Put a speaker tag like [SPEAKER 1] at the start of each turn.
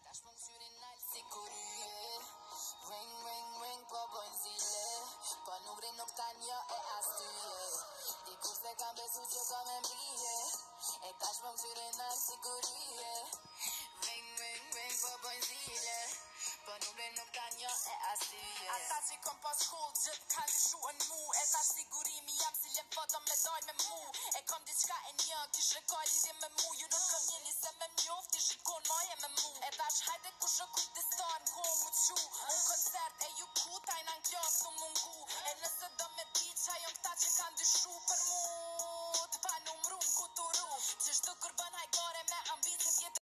[SPEAKER 1] Tash më syrin nalë si kurie. Ring, ring, ring, po bojnë zile. Po numri nuk ta një e as tyje. Dikur se kam besu që ka me mrije. E tash më syrin nalë si kurie. Ring, ring, ring, po bojnë zile. Po numri nuk ta një e as tyje. Ata që kom pas shkoll gjithë kanë lëshuën mu. E tash sigurimi jam si lem foto me dojnë me mu. E kom diçka e një, kish rekoj lidhje me mu. Ju nuk kom njeni se me mjoft, ti shikon maje me mu. E tash hajde ku shokujt të star në kohë mu qu. Unë koncert e ju ku tajna në klas të mungu. E nëse do me di qa jon këta që kanë dyshu për mu. Të pa numru në kuturu. Që shtu kur bën hajgore